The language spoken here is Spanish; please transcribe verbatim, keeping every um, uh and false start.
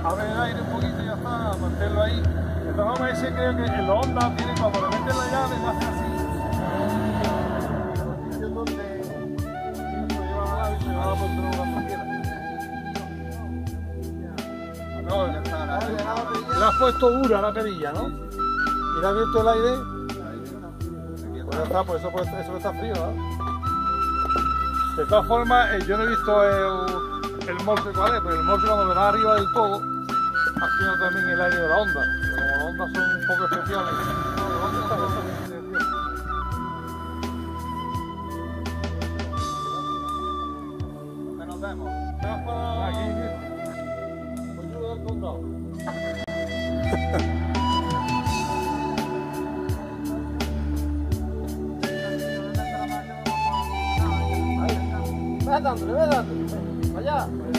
abre el aire un poquito y ya está, mantenerlo ahí. De todas formas, ese creo que en los Honda tiene cuando le meten la llave, lo hace así. Los sitios donde se lleva la llave y se va a poner cuando quiera. No, ya está. Le has puesto dura la perilla, ¿no? Y le has abierto el aire. Pues ya está, pues eso, pues, eso está frío, ¿no? De todas formas, eh, yo no he visto el, el morse cuál es, pero el morse cuando le da arriba del todo, acciona también el aire de la onda. Pero como las ondas son un poco especiales. ¿Dónde está? ¿Dónde nos vemos? Aquí, por ayuda del condado. Ve dándole, ve dándole, allá.